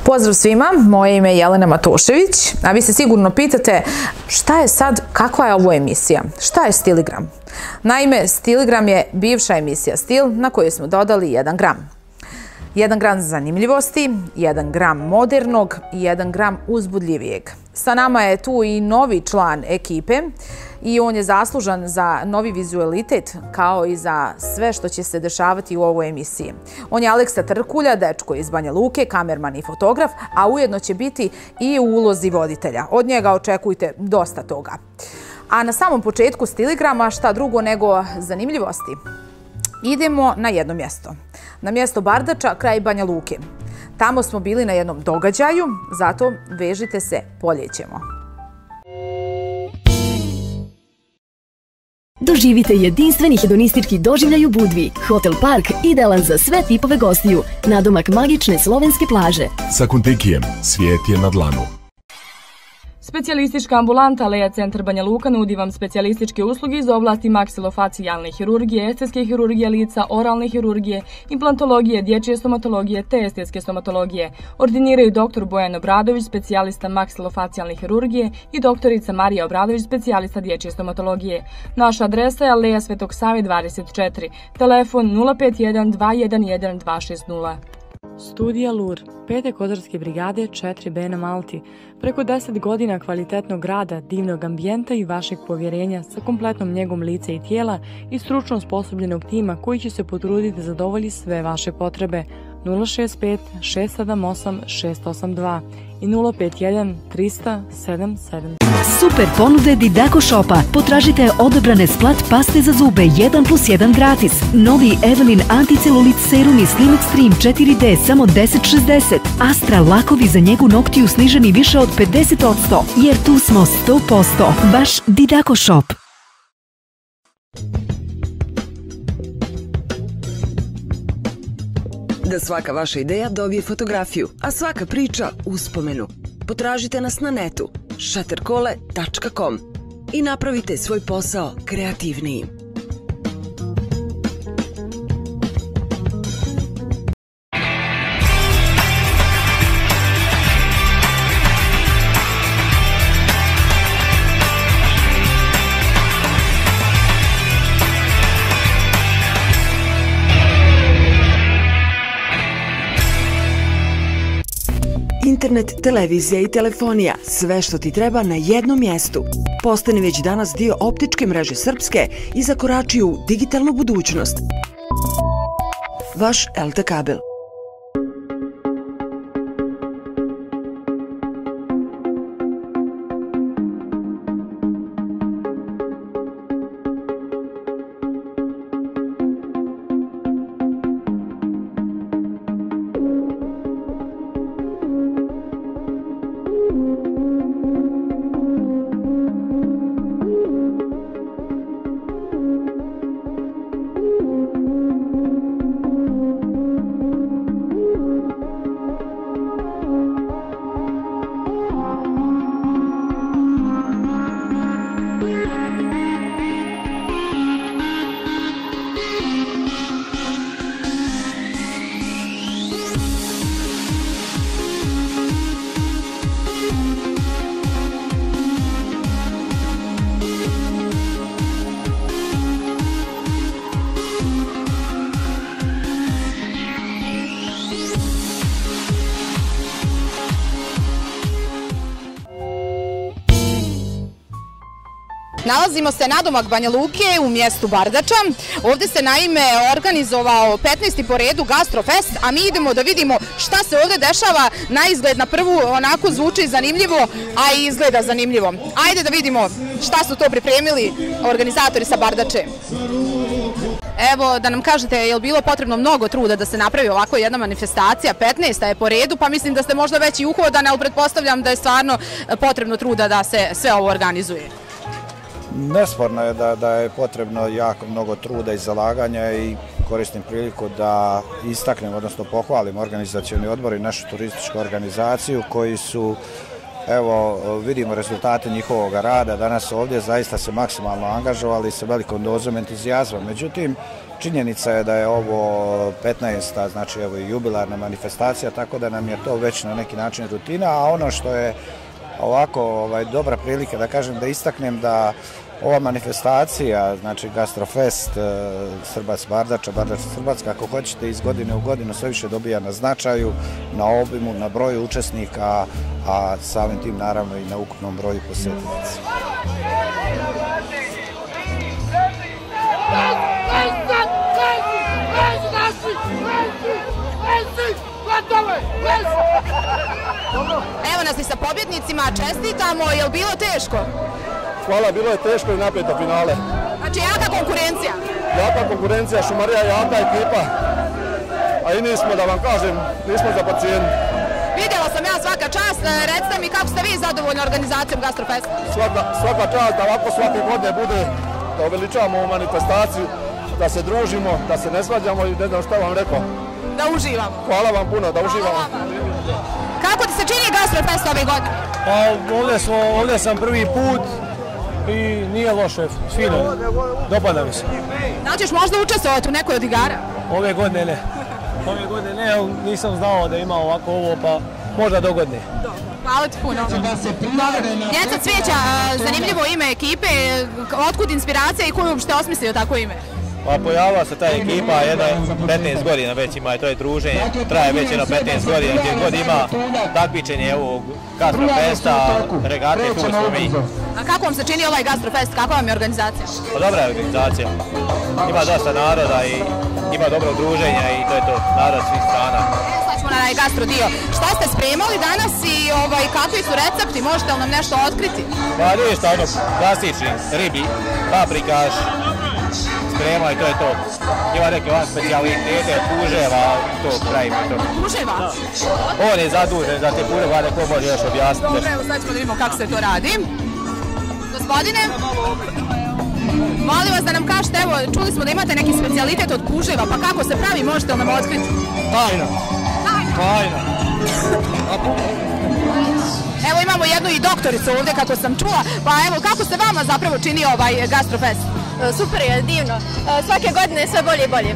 Pozdrav svima, moje ime je Jelena Matošević, a vi se sigurno pitate šta je sad, kakva je ovo emisija, šta je Stiligram? Naime, Stiligram je bivša emisija Stil na kojoj smo dodali 1 gram. 1 gram zanimljivosti, 1 gram modernog i 1 gram uzbudljivijeg. Sa nama je tu i novi član ekipe i on je zaslužan za novi vizualitet kao i za sve što će se dešavati u ovoj emisiji. On je Aleksa Trkulja, dečko iz Banja Luke, kamerman i fotograf, a ujedno će biti i u ulozi voditelja. Od njega očekujte dosta toga. A na samom početku Stiligrama šta drugo nego zanimljivosti. Idemo na jedno mjesto. Na mjesto Bardača, kraj Banja Luke. Tamo smo bili na jednom događaju, zato vežite se, poljećemo. Doživite jedinstveni hedonistički doživljaj u Budvi. Hotel Park idealan za sve tipove gostiju. Nadomak magične slovenske plaže. Sa Kuntikijem, svijet je na dlanu. Specijalistička ambulanta Aleja Centar Banja Luka nudi vam specijalističke usluge iz oblasti maksilofacijalne hirurgije, estetske hirurgije lica, oralne hirurgije, implantologije, dječje stomatologije te estetske stomatologije. Ordiniraju dr. Bojan Obradović, specijalista maksilofacijalne hirurgije i doktorica Marija Obradović, specijalista dječje stomatologije. Naša adresa je Aleja Svetog Save 24, telefon 051 211 260. Studija Lur, 5. kozarske brigade 4B na Malti. Preko 10 godina kvalitetnog rada, divnog ambijenta i vašeg povjerenja sa kompletnom njegom lica i tijela i stručno osposobljenog tima koji će se potruditi da zadovolji sve vaše potrebe. 065 678 682 i 051 300 77. Super ponude Didako Shopa. Potražite odabrane splat paste za zube 1+1 gratis. Novi Evelyn Anticelulit Serum i Slim Extreme 4D samo 10,60. Astra lakovi za njegu noktiju sniženi više od 50%. Jer tu smo 100%. Baš Didako Shop. Da svaka vaša ideja dobije fotografiju, a svaka priča uspomenu. Potražite nas na netu shatterkole.com i napravite svoj posao kreativnijim. Internet, televizija i telefonija, sve što ti treba na jednom mjestu. Postani već danas dio optičke mreže Srpske i zakorači u digitalnu budućnost. Vaš LT Kabel. Nalazimo se nadomak Banja Luke u mjestu Bardača. Ovdje se naime organizovao 15. po redu Gastrofest, a mi idemo da vidimo šta se ovdje dešava. Na izgled na prvu onako zvuči zanimljivo, a i izgleda zanimljivo. Ajde da vidimo šta su to pripremili organizatori sa Bardače. Evo, da nam kažete, je li bilo potrebno mnogo truda da se napravi ovako jedna manifestacija, 15. je po redu, pa mislim da ste možda već i uhodane, ali pretpostavljam da je stvarno potrebno truda da se sve ovo organizuje. Nesporno je da je potrebno jako mnogo truda i zalaganja i koristim priliku da istaknem, odnosno pohvalim organizacioni odbor i našu turističku organizaciju koji su Evo, vidimo rezultate njihovog rada. Danas ovdje zaista se maksimalno angažovali sa velikom dozom entuzijazma. Međutim, činjenica je da je ovo 15. znači evo i jubilarna manifestacija, tako da nam je to već na neki način rutina, a ono što je ovako dobra prilika da kažem, da istaknem da ova manifestacija, znači Gastrofest Srbac Bardača, Bardača Srbac, kako hoćete, iz godine u godinu sve više dobija na značaju, na obimu, na broju učesnika, a samim tim naravno i na ukupnom broju posjetioca. Evo nas i sa pobjednicima, čestitamo, je li bilo teško? Hvala, bilo je teško i napeto finale. Znači jaka konkurencija? Jaka konkurencija, Šumarija je jaka ekipa, a i nismo, da vam kažem, nismo za pacijent. Vidjela sam ja, svaka čast, recite mi kako ste vi zadovoljni organizacijom Gastrofesta? Svaka čast, da ovako svake godine bude, da uveličavamo ovu manifestaciju, da se družimo, da se ne svađamo i ne znam šta vam rekao. Da uživamo. Hvala vam puno, da uživamo. Kako ti se čini Gastrofest ove godine? Ovdje sam prvi put i nije loše, fino, dopada mi se. Da li ćeš možda učestvovati u nekoj od igara? Ove godine ne. Ove godine ne, nisam znao da ima ovako ovo, pa možda dogodne. Hvala ti puno. Djeca Cvijeća, zanimljivo ime ekipe, otkud inspiracija i ko je uopšte osmislio tako ime? Pa pojavila se ta ekipa, jedna 15 godina već ima, to je druženje, traje već jedno 15 godina, gdje god ima takmičenje ovog Gastrofesta, regate, tu smo mi. A kako vam se čini ovaj Gastrofest, kakva vam je organizacija? Pa dobra je organizacija, ima dosta naroda i ima dobro druženja i to je to, narod svih strana. Sad ćemo na onaj gastro dio. Šta ste spremali danas i kakvi su recepti, možete li nam nešto otkriti? Pa ništa, ono klasični, ribi, paprikaš, sprema i to je to. Ima neke van specijalitete, puževa, to pravimo to. Puževa? On je zadužen za te puževa, neko može još objasniti. Dobro, evo sad ćemo da vidimo kako se to radi. Gospodine, molim vas da nam kažete, evo, čuli smo da imate neki specijalitet od puževa, pa kako se pravi, možete li nam otkriti? Tajna. Evo imamo jednu i doktoricu ovdje kako sam čula, pa evo kako se vama zapravo čini ovaj Gastrofest? Super je, divno. Svake godine sve bolje i bolje.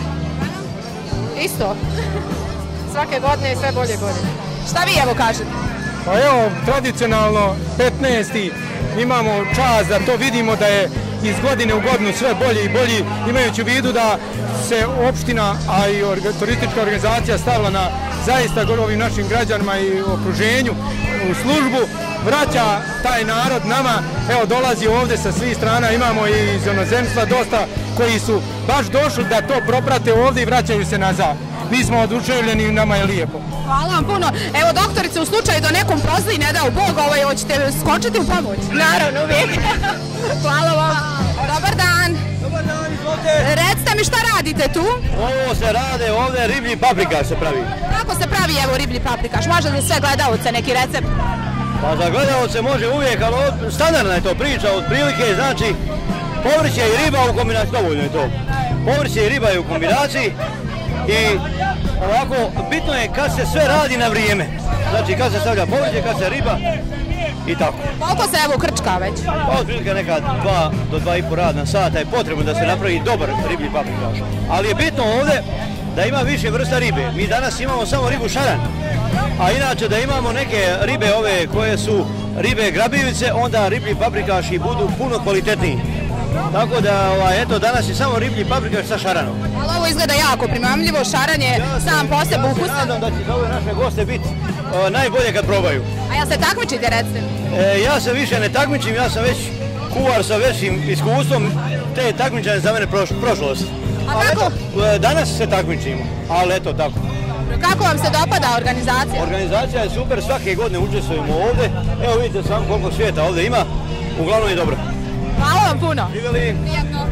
Isto. Svake godine sve bolje i bolje. Šta vi evo kažete? Pa evo, tradicionalno 15. imamo čast da to vidimo da je iz godine u godinu sve bolje i bolje, imajući u vidu da se opština, a i turistička organizacija stavila na zaista ovim našim građanima i okruženju u službu, vraća taj narod nama, evo dolazi ovdje sa svih strana, imamo i iz inozemstva dosta koji su baš došli da to proprate ovdje i vraćaju se nazad. Mi smo oduševljeni i nama je lijepo. Hvala vam puno. Evo doktorice, u slučaju da nekom prozli ne dao Bog, hoćete skočiti u pomoć? Naravno, uvijek. Hvala vam. Dobar dan. Dobar dan, izvolite. Recite mi šta radite tu? Ovo se rade, ovdje riblji paprikaš se pravi. Kako se pravi evo riblji paprikaš? Može li sve gledalce neki recept? Pa za gledalce može uvijek, ali standardna je to priča, otprilike znači povrće i riba u kombinaciji, dovoljno je to. Povrće i riba je u kombinaciji i ovako bitno je kad se sve radi na vrijeme. Znači kad se stavlja povrće, kad se riba i tako. Koliko se evo krčka već? Pa otprilike neka 2 do 2,5 radna sata je potrebno da se napravi dobar riblji paprikaš. Ali je bitno ovdje da ima više vrsta ribe. Mi danas imamo samo ribu šaran, a inače da imamo neke ribe ove koje su ribe grabljivice, onda riblji paprikaši budu puno kvalitetniji. Tako da, eto, danas je samo riblji paprikaš sa šaranom. Ali ovo izgleda jako primamljivo, šaran je sam po sebi ukusan. Ja nadam da će za ove naše goste biti najbolje kad probaju. A ja se takmičite, recite? Ja se više ne takmičim, ja sam već kuvar sa većim iskustvom, te takmičanje za mene prošlost. A kako? Danas se takmičimo, ali eto tako. Kako vam se dopada organizacija? Organizacija je super, svake godine učestvujemo ovdje. Evo vidite samo koliko svijeta ovdje ima, uglavnom je dobro. Hvala vam puno. Živjeli. Prijetno.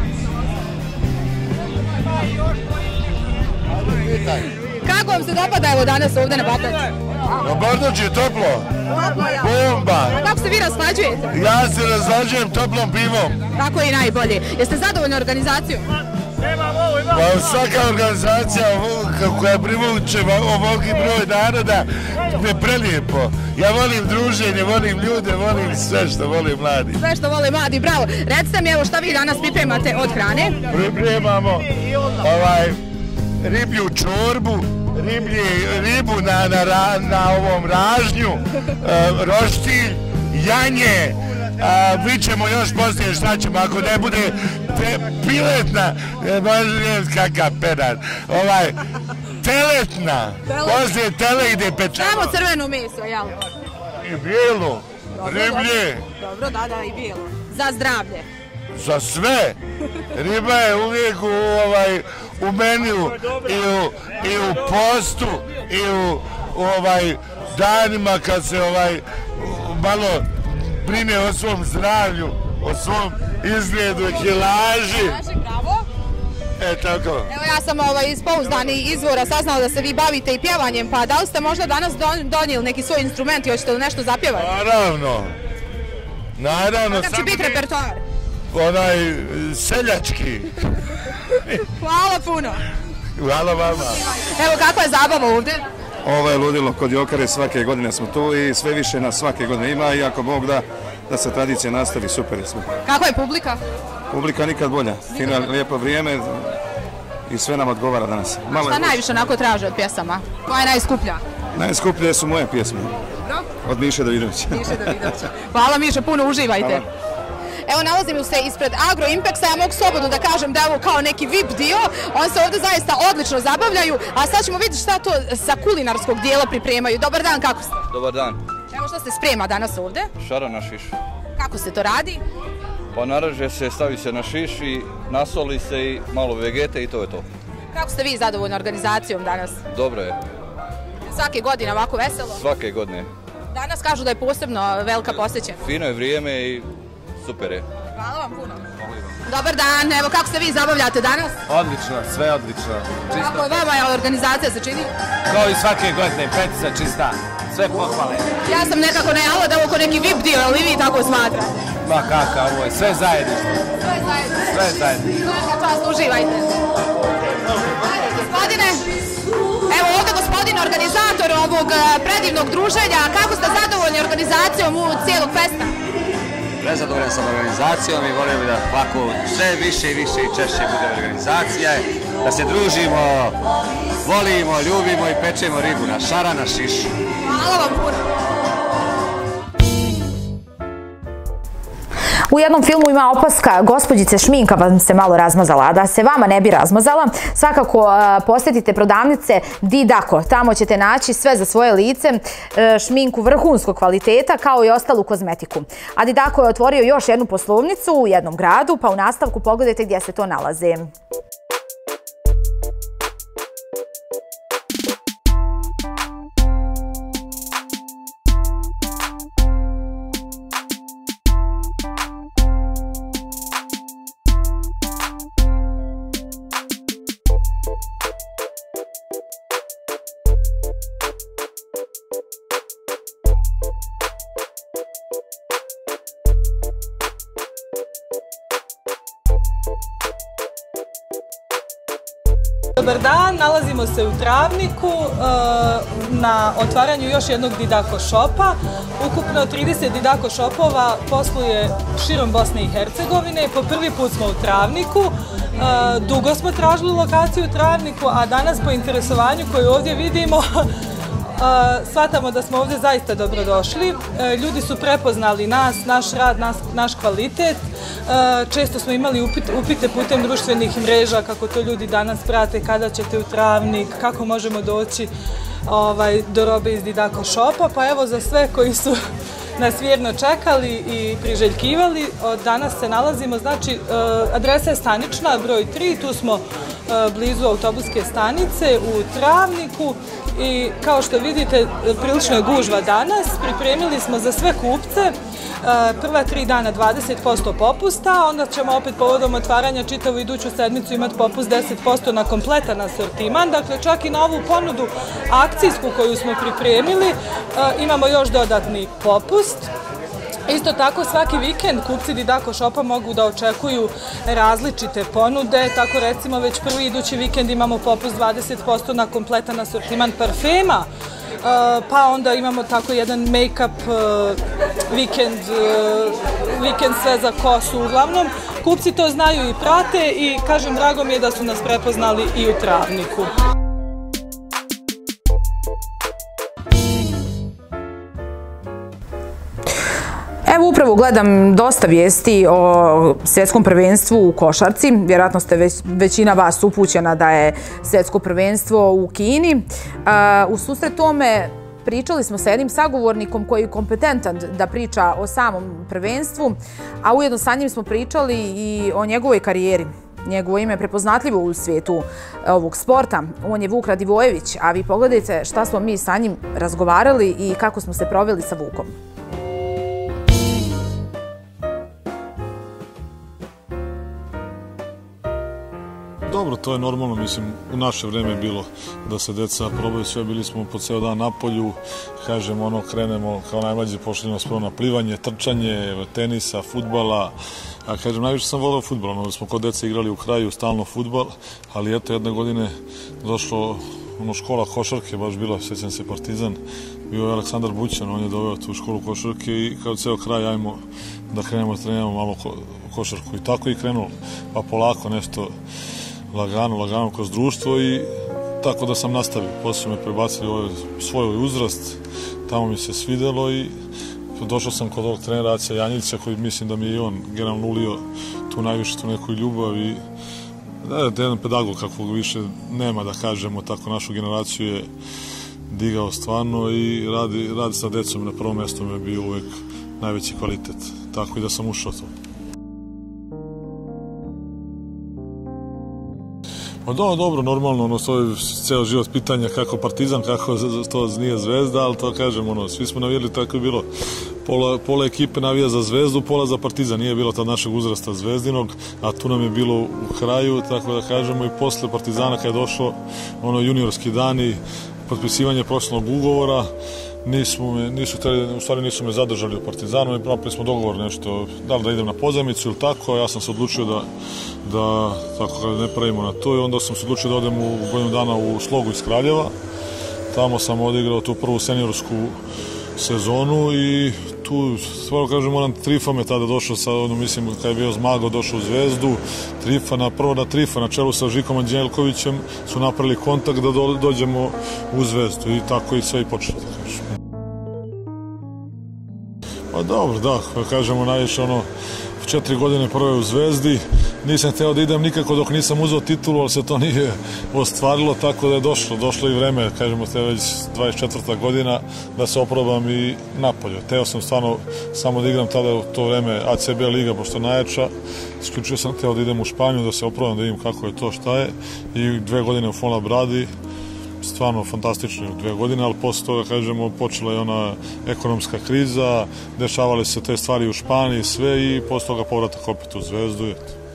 Kako vam se dopada evo danas ovdje na Bardači? Na Bardači je toplo. Bomba. A kako se vi raslađujete? Ja se raslađujem toplom pivom. Tako je i najbolje. Jeste zadovoljni organizacijom? Imamo ovo, Svaka organizacija koja privuče ovoliki broj naroda je prelijepo. Ja volim druženje, volim ljude, volim sve što vole mladi. Sve što vole mladi, bravo. Recite mi evo šta vi danas pripremate od hrane? Pripremamo riblju čorbu, ribu na ovom ražnju, roštilj, janje. Mi ćemo još poslije šta ćemo, ako ne bude piletna, kakav pedar, teletna, poslije tele ide pečeno. Samo crveno meso, jel? I bijelo, riblje. Dobro, da, i bijelo. Za zdravlje. Za sve. Riba je uvijek u meniju i u postu i u danima kad se malo brine o svom zdravlju, o svom izgledu i kilaži. Tako. Evo ja sam iz pouzdanih izvora saznala da se vi bavite i pjevanjem, pa da li ste možda danas donijeli neki svoj instrument i hoćete li nešto zapjevati? Naravno. Kakav će biti repertoar? Onaj seljački. Hvala puno. Hvala vama. Evo kakva je zabava ovdje? Ovo je ludilo kod Jokare, svake godine smo tu i sve više nas svake godine ima i ako Bog da se tradicija nastavi, super smo. Kakva je publika? Publika nikad bolja, fino, lijepo vrijeme i sve nam odgovara danas. Šta najviše onako traže od pjesama? Koja je najskuplja? Najskuplje su moje pjesme. Od Miše Davidovića. Hvala Miše, puno uživajte. Evo nalazim se ispred Agro Impexa, ja mogu slobodno da kažem da je ovo kao neki VIP dio, oni se ovdje zaista odlično zabavljaju, a sad ćemo vidjeti šta to sa kulinarskog dijela pripremaju. Dobar dan, kako ste? Dobar dan. Evo što se sprema danas ovdje? Šara na šiš. Kako se to radi? Pa naraže se, stavi se na šiš i nasoli se i malo vegete i to je to. Kako ste vi zadovoljni organizacijom danas? Dobro je. Svake godine ovako veselo? Svake godine. Danas kažu da je posebno velika posjećena. Fino je vrijeme i super je. Hvala vam puno. Dobar dan, evo kako se vi zabavljate danas? Odlično, sve odlično. Kako vama je organizacija se čini? Kao i svake godine, petica čista, sve pohvale. Ja sam nekako najavila da je ovo neki VIP dio, ali vi tako smatrate? Ma kakav, ovo je sve zajedno. Sve zajedno. Svaka čast, uživajte. Gospodine, evo ovdje gospodin organizator ovog predivnog druženja, kako ste zadovoljni organizacijom u cijelog festa? Prezadovoljan sam organizacijom i volio bih da ovako sve više i više i češće bude organizacija, da se družimo, volimo, ljubimo i pečemo ribu na šara, na šišu. Hvala vam puno. U jednom filmu ima opaska, gospođice, šminka vam se malo razmazala, a da se vama ne bi razmazala, svakako posjetite prodavnice Didako. Tamo ćete naći sve za svoje lice, šminku vrhunskog kvaliteta kao i ostalu kozmetiku. A Didako je otvorio još jednu poslovnicu u jednom gradu, pa u nastavku pogledajte gdje se to nalaze. Dobar dan, nalazimo se u Travniku na otvaranju još jednog Didako shopa. Ukupno 30 Didako shopova posluje širom Bosne i Hercegovine. Po prvi put smo u Travniku. Dugo smo tražili lokaciju u Travniku, a danas po interesovanju koje ovdje vidimo shvatamo da smo ovdje zaista dobrodošli. Ljudi su prepoznali nas, naš rad, naš kvalitet. Često smo imali upite putem društvenih mreža kako to ljudi danas prate, kada ćete u Travnik, kako možemo doći do robe iz Didako shopa. Pa evo za sve koji su nas vjerno čekali i priželjkivali, danas se nalazimo, znači adresa je Stanična, broj 3, tu smo blizu autobuske stanice u Travniku. I kao što vidite, prilično je gužva danas, pripremili smo za sve kupce prva 3 dana 20% popusta, onda ćemo opet povodom otvaranja čitavu iduću sedmicu imati popust 10% na kompletan asortiman, dakle čak i na ovu ponudu akcijsku koju smo pripremili imamo još dodatni popust. Isto tako svaki vikend kupci Didako Shopa mogu da očekuju različite ponude, tako recimo već prvi idući vikend imamo popust 20% na kompletan asortiman parfema, pa onda imamo tako jedan make-up vikend sve za kosu uglavnom. Kupci to znaju i prate i kažem, drago mi je da su nas prepoznali i u Travniku. Evo upravo gledam dosta vijesti o svjetskom prvenstvu u košarci. Vjerojatno ste većina vas upućena da je svjetsko prvenstvo u Kini. U susret tome pričali smo sa jednim sagovornikom koji je kompetentan da priča o samom prvenstvu, a ujedno sa njim smo pričali i o njegovoj karijeri. Njegovo ime je prepoznatljivo u svijetu ovog sporta. On je Vuk Radivojević, a vi pogledajte šta smo mi sa njim razgovarali i kako smo se proveli sa Vukom. Dobro, to je normalno, mislim, u naše vreme je bilo da se deca probaju sve, bili smo po ceo dan na polju, kažemo, krenemo kao najmlađi, pošli prvo na plivanje, trčanje, tenisa, fudbala, a kažem, najviše sam voleo fudbal, smo kod deca igrali u kraju stalno fudbal, ali eto, jedne godine došlo škola košarke, baš bila, sjećam se, Partizan, bio je Aleksandar Bućan, on je doveo tu školu košarke i kao ceo kraj, ajmo da krenemo, treniramo malo košarku i tako i krenulo, pa polako nešto lagano kroz društvo i tako da sam nastavio. Poslije me prebacili u svoj uzrast, tamo mi se svidelo i došao sam kod ovog trenera Acija Janjića koji mislim da mi je i on generalno ulio tu najviše tu neku ljubav i jedan pedagog kakvog više nema da kažemo, tako našu generaciju je digao stvarno i radi sa decom na prvom mjestu mi je bio uvek najveći kvalitet, tako i da sam ušao to. Dobro, normalno, to je ceo život pitanja kako Partizan, kako to nije Zvezda, ali to kažem, svi smo navijali, tako je bilo. Pola ekipe navija za Zvezdu, pola za Partizan, nije bilo tad našeg uzrasta zvezdinog, a tu nam je bilo u kraju, tako da kažemo, i posle Partizana kad je došlo juniorski dani, potpisivanje profesionalnog ugovora, nisu me zadržali u Partizanu i napravili smo dogovor nešto, da li da idem na pozajmicu ili tako, ja sam se odlučio da tako ne pravimo na to i onda sam se odlučio da odem u godinu dana u Slogu iz Kraljeva. Tamo sam odigrao tu prvu seniorsku sezonu i tu, stvarno kažem, Trifa me tada došao mislim, kad je bio Zmago, došao u Zvezdu, prvo na Trifa, na čelu sa Žikom Anđelkovićem, su napravili kontakt da dođemo u Zvezdu i tako i sve i počelo. Pa dobro, da, kažemo, najviše 4 godine prve u Zvezdi, nisam hteo da idem nikako dok nisam uzeo titulu, ali se to nije ostvarilo, tako da je došlo i vreme, kažemo, te već 24. godina da se oprobam i napolje. Teo sam stvarno samo da igram tada u to vreme ACB liga, pošto najjača, isključio sam hteo da idem u Španiju, da se oprobam, da vidim kako je to, šta je, i 2 godine u Fuenlabradi, stvarno fantastično 2 godine, ali posle toga, kažemo, počela je ona ekonomska kriza, dešavale se te stvari u Španiji, sve i posle toga povratak opet u Zvezdu.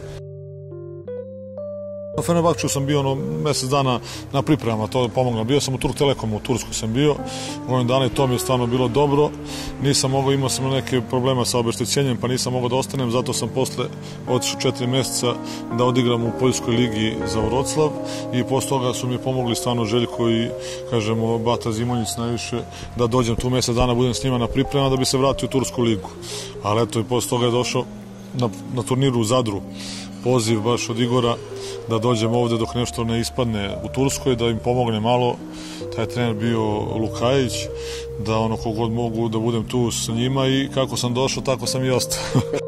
Na Fenerbahču sam bio mjesec dana na pripremama, to je pomoglo. Bio sam u Turk Telekomu, u Tursku sam bio, godinu dana i to mi je stvarno bilo dobro. Nisam mogao, imao sam neke problema sa obeštećenjem, pa nisam mogao da ostanem, zato sam posle otišao 4 mjeseca da odigram u Poljskoj ligi za Vroclav i posle toga su mi pomogli stvarno Željko i, kažemo, Bata Zimonjić najviše, da dođem tu mjesec dana, budem s njima na pripremama da bi se vratio u Tursku ligu. Ali eto, i posle toga je došao na turniru u Zadru poziv baš od Igora da dođem ovde dok nešto ne ispadne u Turskoj, da im pomogne malo. Taj trener bio Lukajić, da kogod mogu da budem tu sa njima i kako sam došao, tako sam i ostao.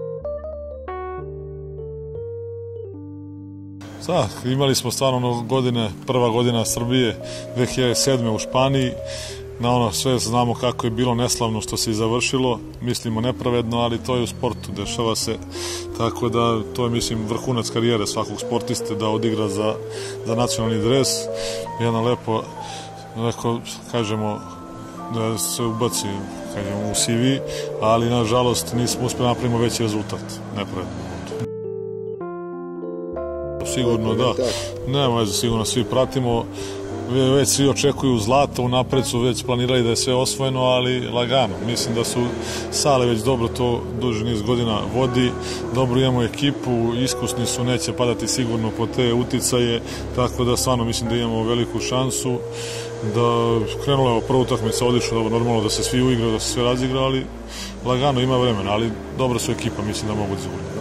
Imali smo stvarno prva godina Srbije, 2007. u Španiji, sve znamo kako je bilo neslavno što se i završilo, mislimo nepravedno, ali to je u sportu, dešava se, tako da to je, mislim, vrhunac karijere svakog sportiste da odigra za nacionalni dres, jedna lepo, kažemo, da se ubaci, kažemo, u CV, ali nažalost nismo uspjeli napravimo veći rezultat, nepravedno. Sigurno da, nema veze, sigurno svi pratimo. već svi očekuju zlato, unapred su već planirali da je sve osvojeno, ali lagano. Mislim da su Sale već dobro to duži niz godina vodi, dobro imamo ekipu, iskusni su, neće padati sigurno po te uticaje, tako da stvarno mislim da imamo veliku šansu. Da krenula je prva utakmica, odlično, normalno da se svi uigraju, da se sve razigra, ali lagano ima vremena, ali dobra su ekipa, mislim da mogu izgurati.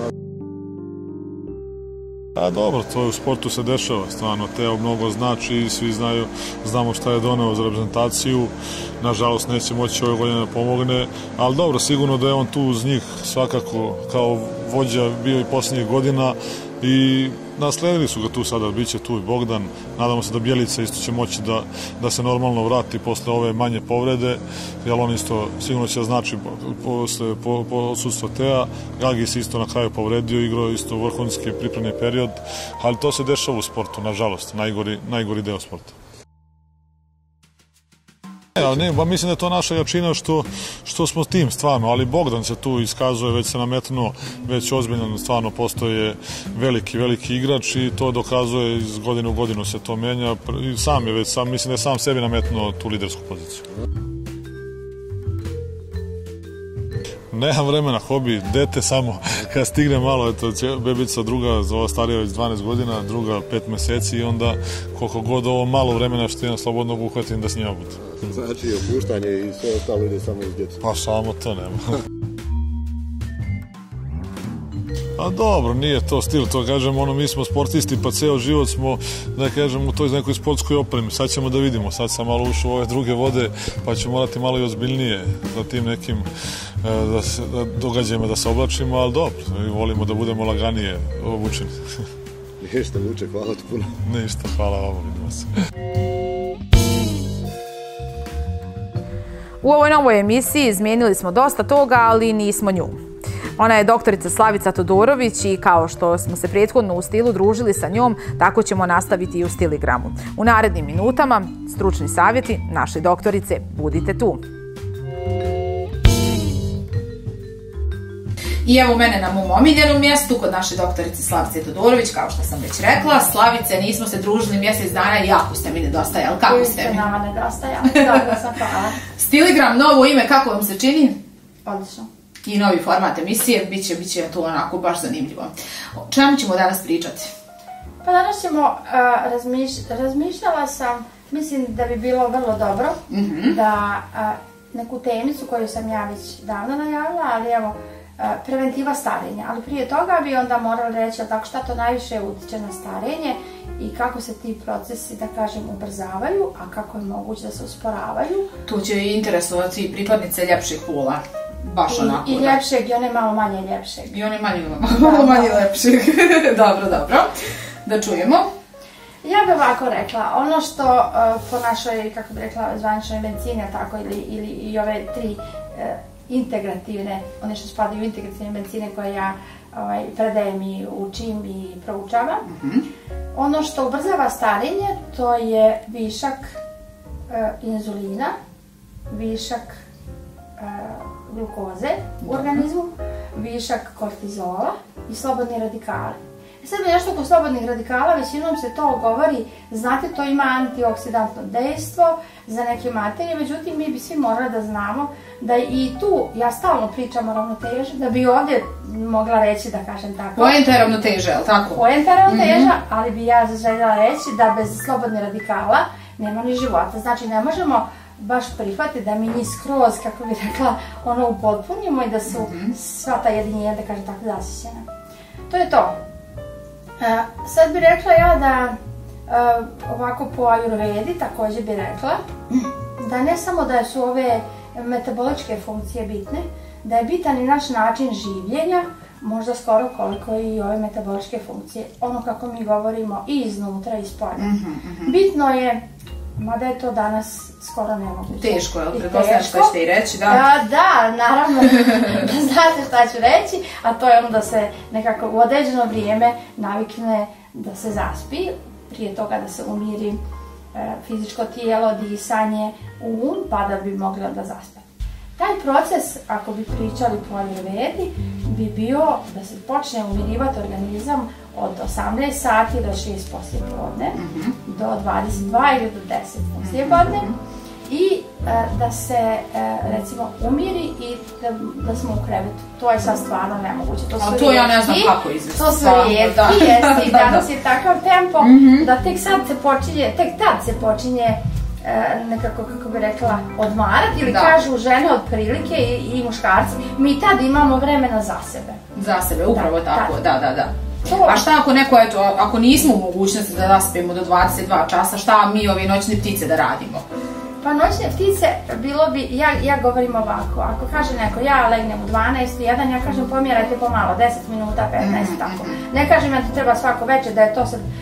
A dobro, to u sportu se dešava, stvarno, Teo mnogo znači i svi znamo šta je doneo za reprezentaciju, nažalost neće moći ove godine da pomogne, ali dobro, sigurno da je on tu uz njih svakako kao vođa bio i posljednjih godina i nasledili su ga tu sada, bit će tu i Bogdan, nadamo se da Bjelica isto će moći da se normalno vrati posle ove manje povrede, jer on isto sigurno će znači posle odsustva Tea, Gagi se isto na kraju povredio, igrao isto vrhunski pripremni period, ali to se dešava u sportu, nažalost, najgori deo sporta. Mislim da je to naša jačina što smo tim stvarno, ali Bogdan se tu iskazuje, već se nametnuo, već ozbiljno stvarno postoje veliki igrač i to dokazuje iz godine u godinu se to menja i mislim da je sam sebi nametnuo tu lidersku poziciju. Nemam vremena, hobi, dete samo, kad stigne malo, eto, bebica druga, ova starija već 12 godina, druga 5 meseci i onda koliko god ovo malo vremena što imam slobodno uhvatim da s njima budu. Znači, opuštanje i sve ostalo ide samo iz djeca? Pa samo to nema. A dobro, nije to stil, to kažem, mi smo sportisti, pa ceo život smo, da kažem, u toj nekoj sportskoj opremi. Sad ćemo da vidimo, sad sam malo ušao u ove druge vode, pa ću morati malo i ozbiljnije za tim nekim događajima da se oblačimo, ali dobro, volimo da budemo laganije obučeni. Ništa, Luče, hvala ti puno. Ništa, hvala vam, vidimo se. U ovoj novoj emisiji izmijenili smo dosta toga, ali nismo nju. Ona je doktorica Slavica Todorović i kao što smo se prethodno u stilu družili sa njom, tako ćemo nastaviti i u Stiligramu. U narednim minutama, stručni savjeti naše doktorice, budite tu. I evo mene na mom omiljenom mjestu kod naše doktorice Slavice Todorović, kao što sam već rekla. Slavice, nismo se družili mjesec dana i jako ste mi nedostajali. Kako ste mi? Nama nedostajali, dobro sam hvala. Stiligram, novo ime, kako vam se čini? Odlično. I novi format emisije, bit će to onako baš zanimljivo. O čemu ćemo danas pričati? Pa danas ćemo, razmišljala sam, mislim da bi bilo vrlo dobro da neku temicu koju sam ja već davno najavila, ali evo, preventiva starenja, ali prije toga bi onda morali reći tako šta to najviše utiče na starenje i kako se ti procesi, da kažem, ubrzavaju, a kako je moguće da se usporavaju. Tu će interesovati i pripadnice ljepšeg pola. Baš onako. I ljepšeg i one malo manje ljepšeg. I one malo manje ljepšeg. Dobro. Da čujemo. Ja bih ovako rekla, ono što po našoj, kako bih rekla, zvaničnoj medicini, tako ili i ove tri integrativne, one što spadaju u integrativne medicine koje ja predajem i učim i proučavam. Ono što ubrzava starenje, to je višak inzulina, višak glukoze u organizmu, višak kortizola i slobodni radikali. Sad mi nešto oko slobodnih radikala, većinom se to govori, znate, to ima antioksidantno dejstvo za neke materije, međutim mi bi svi morali da znamo da i tu, ja stalno pričam o ravnoteži, da bi ovdje mogla reći, da kažem tako. Poenta je ravnoteža, je li tako? Poenta je ravnoteža, ali bi ja željela reći da bez slobodnih radikala nema ni života. Znači ne možemo baš prihvatiti da mi njih skroz, kako bi rekla, ono upotpunimo i da su sva ta jedinjenja, da kažem tako, zasićena. To je to. Sad bih rekla ja da ovako po ajurvedi također bih rekla da ne samo da su ove metaboličke funkcije bitne, da je bitan i naš način življenja, možda skoro koliko i ove metaboličke funkcije, ono kako mi govorimo i iznutra i spolja. Bitno je, mada je to danas skoro nemoguće. Teško je, pretpostavljam što ćete i reći, da? Da, naravno, znate šta ću reći, a to je ono da se nekako u određeno vrijeme navikne da se zaspi, prije toga da se umiri fizičko tijelo, disanje, pa da bi mogli onda zaspati. Taj proces, ako bi pričali po ajurvedi, bi bio da se počne umirivati organizam od 18 sati do 6 poslije podne, do 22 ili do 10 poslije podne i da se recimo umiri i da smo u krevetu. To je sad stvarno nemoguće. Ali to ja ne znam kako izvesti. To su rijetki, jeste i danas je takav tempo da tek sad se počinje, tek tad se počinje nekako, kako bi rekla, odmarati ili kažu žene otprilike i muškarci, mi tad imamo vremena za sebe. Za sebe, upravo tako, da. A šta ako neko, eto, ako nismo u mogućnosti da zaspijemo do 22 časa, šta mi ove noćne ptice da radimo? Pa noćne ptice, bilo bi, ja govorim ovako, ako kaže neko, ja legnem u 12, jedan, ja kažem pomjerajte pomalo, 10 minuta, 15, tako. Ne kažem ja to treba svako večer, da je to sad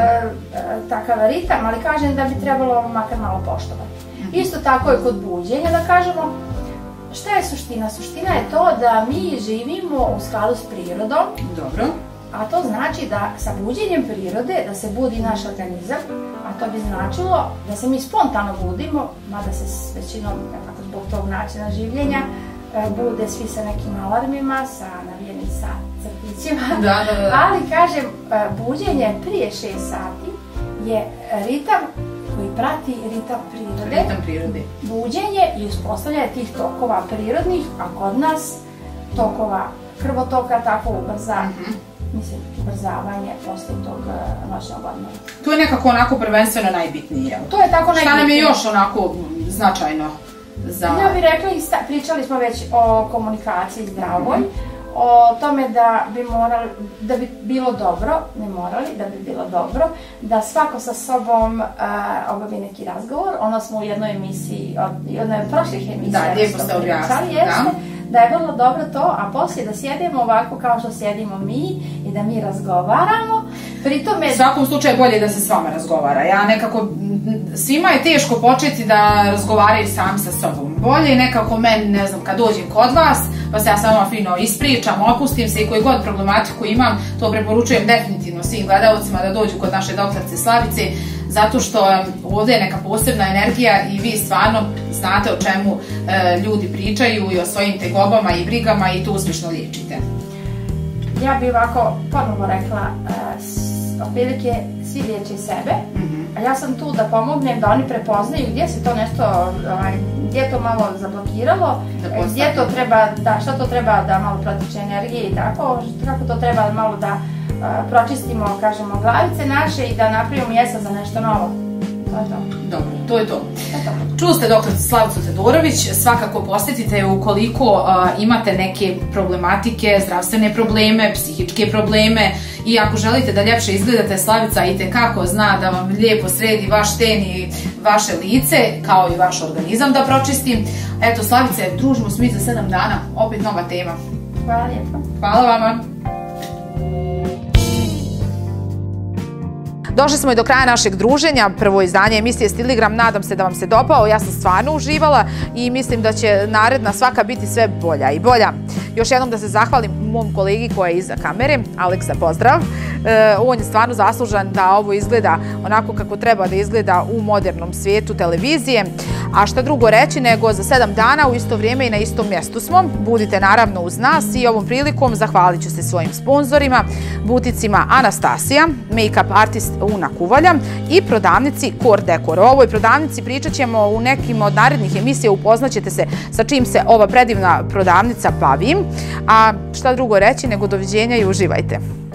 takav ritam, ali kažem da bi trebalo makar malo poštovati. Isto tako je kod buđenja, da kažemo, šta je suština? Suština je to da mi živimo u skladu s prirodom. Dobro. A to znači da sa buđenjem prirode, da se budi naš organizam, a to bi značilo da se mi spontano budimo, mada se s većinom, nekako zbog tog načina življenja, bude svi sa nekim alarmima, sa navijenim sa crtićima. Ali kažem, buđenje prije 6 sati je ritam koji prati ritam prirode. Buđenje i uspostavljanje tih tokova prirodnih, a kod nas tokova krvotoka tako ubrzavanje poslije tog noćnog odmora. To je nekako onako prvenstveno najbitnije. To je tako najbitnije. Šta nam je još onako značajno za... Ja bih rekla, pričali smo već o komunikaciji zdravoj, o tome da bi bilo dobro, ne morali, da bi bilo dobro, da svako sa sobom obavi neki razgovor. Ono smo u jednoj emisiji, jednoj od prošlih emisija. Da, lijepo ste objasnili, da je vrlo dobro to, a poslije da sjedemo ovako kao što sjedimo mi i da mi razgovaramo. U svakom slučaju bolje da se s vama razgovara. Ja nekako, svima je teško početi da razgovaraju sami sa sobom. Bolje nekako meni, ne znam, kad dođem kod vas, pa se ja samo fino ispričam, opustim se i koju god problematiku imam, to preporučujem definitivno svim gledalcima da dođu kod naše doktorice Slavice, zato što ovdje je neka posebna energija i vi stvarno znate o čemu ljudi pričaju i o svojim tegobama i brigama i to uspješno liječite. Ja bih ovako ponovo rekla, otprilike svi liječe sebe, a ja sam tu da pomognem da oni prepoznaju gdje se to nešto, gdje je to malo zablokiralo, gdje to treba, šta to treba da malo protiče energije i tako, kako to treba malo da pročistimo, kažemo, glavice naše i da napravimo mjesta za nešto novo. Dobro, to je to. Čuli ste doktoricu Slavicu Todorović, svakako posjetite ukoliko imate neke problematike, zdravstvene probleme, psihičke probleme i ako želite da ljepše izgledate, Slavica itekako zna da vam lijepo sredi vaš ten i vaše lice, kao i vaš organizam da pročisti. Eto, Slavice, družimo se mi za 7 dana, opet nova tema. Hvala lijepo. Hvala vama. Došli smo i do kraja našeg druženja, prvo izdanje emisije Stiligram, nadam se da vam se dopao, ja sam stvarno uživala i mislim da će naredna svaka biti sve bolja i bolja. Još jednom da se zahvalim mom kolegi koji je iza kamere, Aleksa, pozdrav. On je stvarno zaslužan da ovo izgleda onako kako treba da izgleda u modernom svijetu televizije. A šta drugo reći nego za 7 dana u isto vrijeme i na istom mjestu smo. Budite naravno uz nas i ovom prilikom zahvalit ću se svojim sponzorima, buticima Anastasija, make-up artist Una Kuvalja i prodavnici Core Decor. O ovoj prodavnici pričat ćemo u nekim od narednih emisija, upoznaćete se sa čim se ova predivna prodavnica bavi. A šta drugo reći nego doviđenja i uživajte.